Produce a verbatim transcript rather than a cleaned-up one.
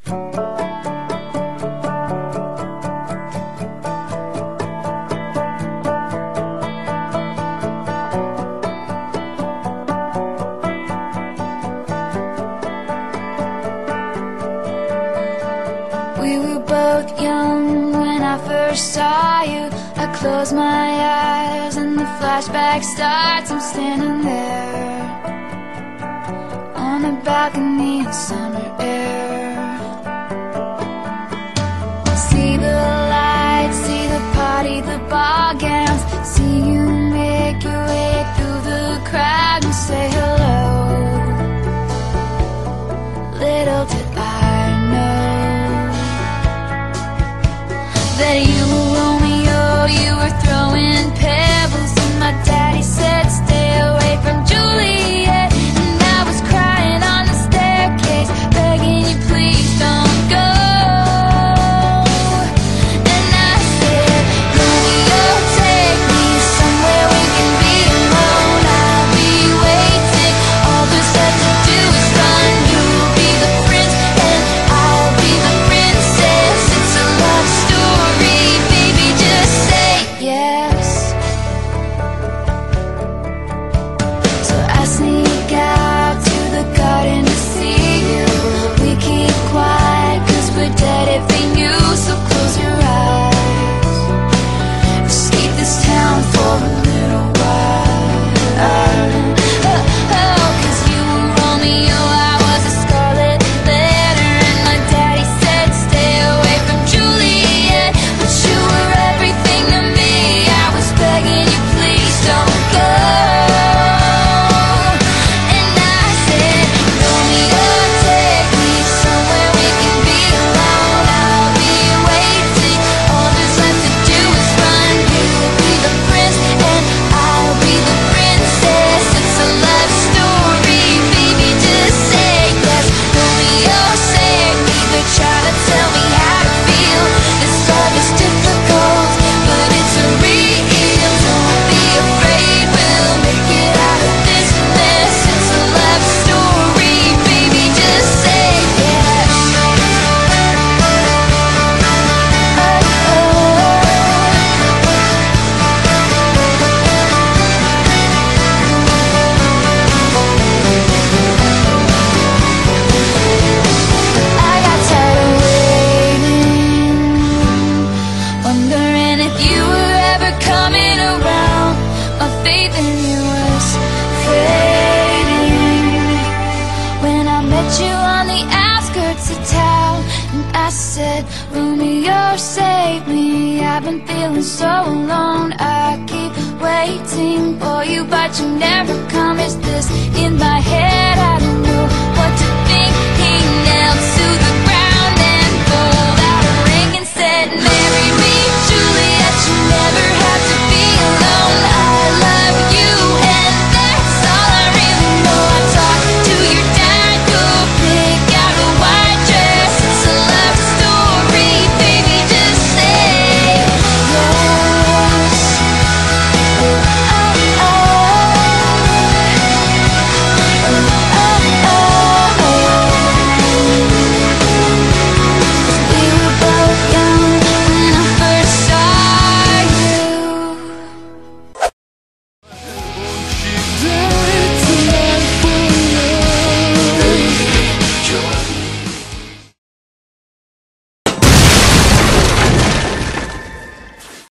We were both young when I first saw you. I close my eyes and the flashback starts. I'm standing there on a balcony in summer air. See the lights, see the party, the ball gowns. See you make your way through the crowd and say hello. Little did I know that you were Romeo, you were throwing pebbles, and my daddy said stay away from Juliet. And I was crying on the staircase, begging you please don't go. And I said, Romeo, take me somewhere we can be alone. I'll be waiting, all there's left to do is run. You'll be the prince and I'll be the princess. It's a love story, baby, just say yes. So I sneak out to the garden to see you. We keep quiet cause we're dead if they knew. So close your eyes, escape this town for a little while. Oh, oh, cause you were Romeo, I was a scarlet letter, and my daddy said stay away from Juliet. But you were everything to me, I was begging you please don't go. And I said, Romeo, take me somewhere we can be alone. I'll be waiting, all there's left to do is run. You'll be the prince and I'll be the princess. It's a love story, baby, just say yes. Romeo, save me, they're trying to tell me how to feel. This love is difficult, but it's real. Don't be afraid, we'll make it out of this mess. It's a love story, baby, just say yes. I got tired of waiting, wondering if you were ever coming around. My faith in you was fading when I met you on the outskirts of town. And I said, Romeo, save me, I've been feeling so alone. I keep waiting for you, but you never come. Is this